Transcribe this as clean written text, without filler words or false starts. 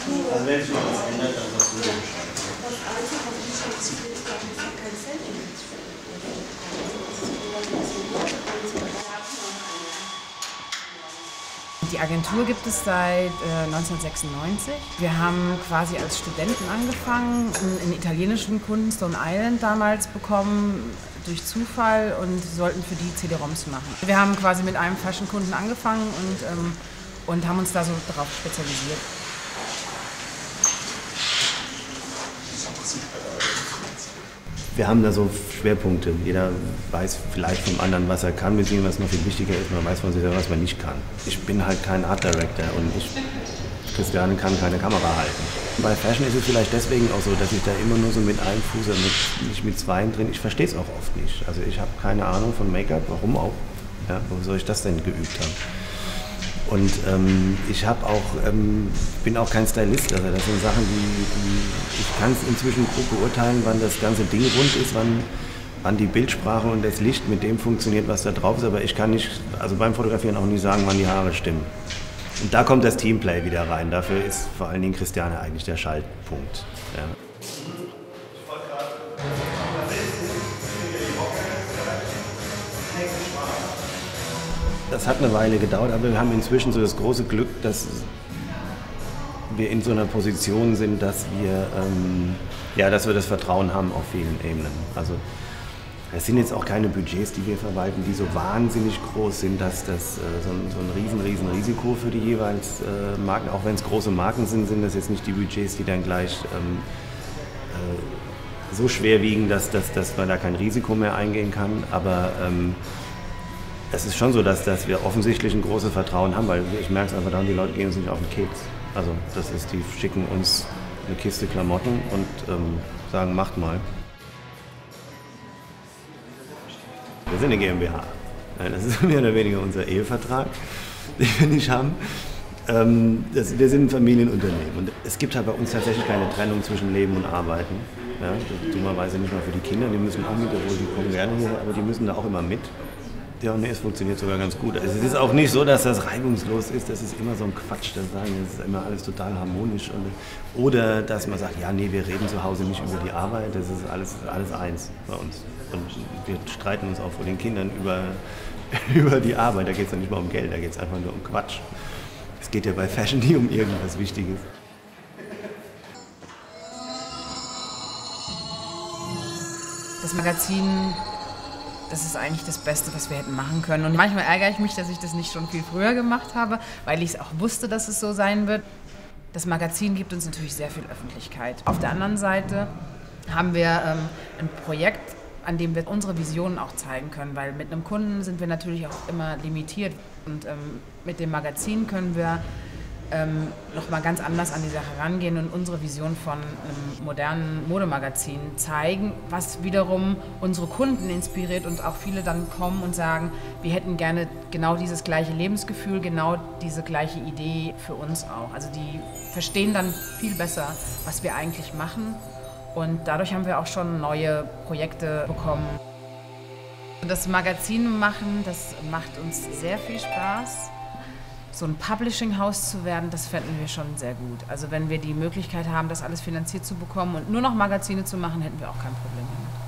Also wenn sich noch was ändert, dann was du Bescheid. Die Agentur gibt es seit 1996. Wir haben quasi als Studenten angefangen, einen italienischen Kunden, Stone Island, damals bekommen, durch Zufall, und sollten für die CD-ROMs machen. Wir haben quasi mit einem Fashion-Kunden angefangen und haben uns da so darauf spezialisiert. Wir haben da so Schwerpunkte. Jeder weiß vielleicht vom anderen, was er kann, beziehungsweise was noch viel wichtiger ist, man weiß von sich selber, was man nicht kann. Ich bin halt kein Art Director und Christiane kann keine Kamera halten. Bei Fashion ist es vielleicht deswegen auch so, dass ich da immer nur so mit einem Fuß, nicht mit zweien drin, ich verstehe es auch oft nicht. Also ich habe keine Ahnung von Make-up, warum auch? Ja, wo soll ich das denn geübt haben? Und ich bin auch kein Stylist, also das sind Sachen, ich kann es inzwischen gut beurteilen, wann das ganze Ding rund ist, wann die Bildsprache und das Licht mit dem funktioniert, was da drauf ist, aber ich kann nicht, also beim Fotografieren auch nicht sagen, wann die Haare stimmen. Und da kommt das Teamplay wieder rein, dafür ist vor allen Dingen Christiane eigentlich der Schaltpunkt. Ja. Das hat eine Weile gedauert, aber wir haben inzwischen so das große Glück, dass wir in so einer Position sind, dass wir das Vertrauen haben auf vielen Ebenen. Also es sind jetzt auch keine Budgets, die wir verwalten, die so wahnsinnig groß sind, dass das so ein riesen Risiko für die jeweils Marken, auch wenn es große Marken sind, sind das jetzt nicht die Budgets, die dann gleich so schwer wiegen, dass man da kein Risiko mehr eingehen kann. Aber es ist schon so, dass wir offensichtlich ein großes Vertrauen haben, weil ich merke es einfach dann, die Leute gehen uns nicht auf den Keks. Also die schicken uns eine Kiste Klamotten und sagen, macht mal. Wir sind eine GmbH. Das ist mehr oder weniger unser Ehevertrag, den wir nicht haben. Wir sind ein Familienunternehmen und es gibt halt bei uns tatsächlich keine Trennung zwischen Leben und Arbeiten. Ja, dummerweise nicht mal für die Kinder, die müssen auch mit, obwohl die kommen gerne hier, aber die müssen da auch immer mit. Ja, nee, es funktioniert sogar ganz gut. Also es ist auch nicht so, dass das reibungslos ist, das ist immer so ein Quatsch, das sagen, es ist immer alles total harmonisch. Oder dass man sagt, ja, nee, wir reden zu Hause nicht über die Arbeit, das ist alles eins bei uns. Und wir streiten uns auch vor den Kindern über die Arbeit, da geht es ja nicht mal um Geld, da geht es einfach nur um Quatsch. Es geht ja bei Fashion nie um irgendwas Wichtiges. Das Magazin, das ist eigentlich das Beste, was wir hätten machen können. Und manchmal ärgere ich mich, dass ich das nicht schon viel früher gemacht habe, weil ich es auch wusste, dass es so sein wird. Das Magazin gibt uns natürlich sehr viel Öffentlichkeit. Auf der anderen Seite haben wir ein Projekt, an dem wir unsere Visionen auch zeigen können, weil mit einem Kunden sind wir natürlich auch immer limitiert. Und mit dem Magazin können wir noch mal ganz anders an die Sache rangehen und unsere Vision von einem modernen Modemagazin zeigen, was wiederum unsere Kunden inspiriert und auch viele dann kommen und sagen, wir hätten gerne genau dieses gleiche Lebensgefühl, genau diese gleiche Idee für uns auch. Also die verstehen dann viel besser, was wir eigentlich machen, und dadurch haben wir auch schon neue Projekte bekommen. Das Magazin machen, das macht uns sehr viel Spaß. So ein Publishing-Haus zu werden, das fänden wir schon sehr gut. Also wenn wir die Möglichkeit haben, das alles finanziert zu bekommen und nur noch Magazine zu machen, hätten wir auch kein Problem damit.